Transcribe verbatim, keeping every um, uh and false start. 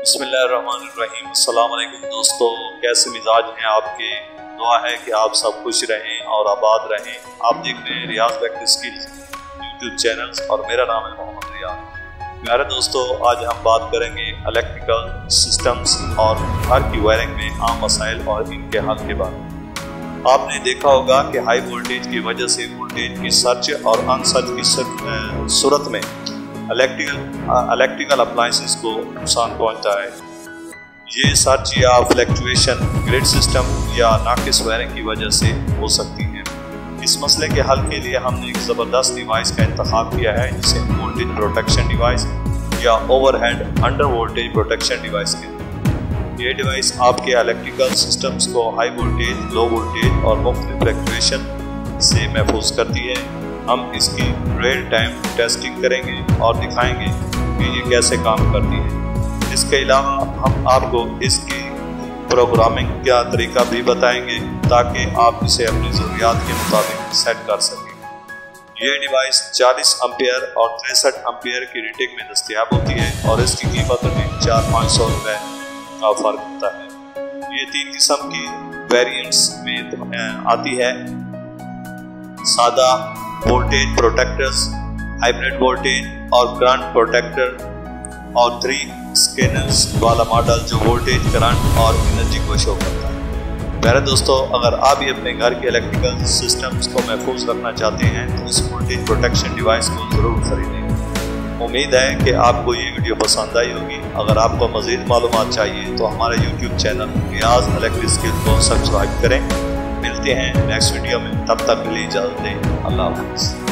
बिस्मिल्लाहिर्रहमानिर्रहीम। अस्सलाम वालेकुम दोस्तों, कैसे मिजाज हैं आपके? दुआ है कि आप सब खुश रहें और आबाद रहें। आप देख रहे हैं Riaz electric skills YouTube channels और मेरा नाम है मोहम्मद रियाज। प्यारे दोस्तों, आज हम बात करेंगे इलेक्ट्रिकल सिस्टम्स और घर की वायरिंग में आम मसाइल और इनके हल के बारे में। आपने देखा होगा कि हाई वोल्टेज की वजह से वोल्टेज की सर्च और अनसर्च की सूरत में इलेक्ट्रिकल इलेक्ट्रिकल अप्लायंसेस को नुकसान पहुंचता है। ये सर्च या फ्लैक्चुएशन ग्रिड सिस्टम या नाकिस वायरिंग की वजह से हो सकती है। इस मसले के हल के लिए हमने एक ज़बरदस्त डिवाइस का इंतखाब किया है, जिसे वोल्टेज प्रोटेक्शन डिवाइस या overhead under voltage protection device कहते हैं। ये डिवाइस आपके इलेक्ट्रिकल सिस्टम्स को हाई वोल्टेज, लो वोल्टेज और मुख्तलिफ फ्लैक्चुएशन से महफूज करती है। हम इसकी रियल टाइम टेस्टिंग करेंगे और दिखाएंगे कि ये कैसे काम करती है। इसके अलावा हम आपको इसकी प्रोग्रामिंग का तरीका भी बताएंगे ताकि आप इसे अपनी ज़रूरियात के मुताबिक सेट कर सकें। ये डिवाइस चालीस एम्पियर और तिरसठ एम्पियर की रेटिंग में दस्तयाब होती है और इसकी कीमत में चार पाँच सौ रुपये का फ़र्क होता है। ये तीन किस्म की वेरिएंट्स में आती है: सादा वोल्टेज प्रोटेक्टर्स, हाइब्रिड वोल्टेज और करंट प्रोटेक्टर और थ्री स्कैनर्स वाला मॉडल जो वोल्टेज, करंट और एनर्जी को शो करता है। प्यारे दोस्तों, अगर आप भी अपने घर के इलेक्ट्रिकल सिस्टम्स को महफूज रखना चाहते हैं तो इस वोल्टेज प्रोटेक्शन डिवाइस को ज़रूर खरीदें। उम्मीद है कि आपको ये वीडियो पसंद आई होगी। अगर आपको मज़ीद मालूमात चाहिए तो हमारे YouTube channel Riaz electric skills को सब्सक्राइब करें। मिलते हैं नेक्स्ट वीडियो में, तब तक के लिए इजाज़त दें। अल्लाह हाफ़िज़।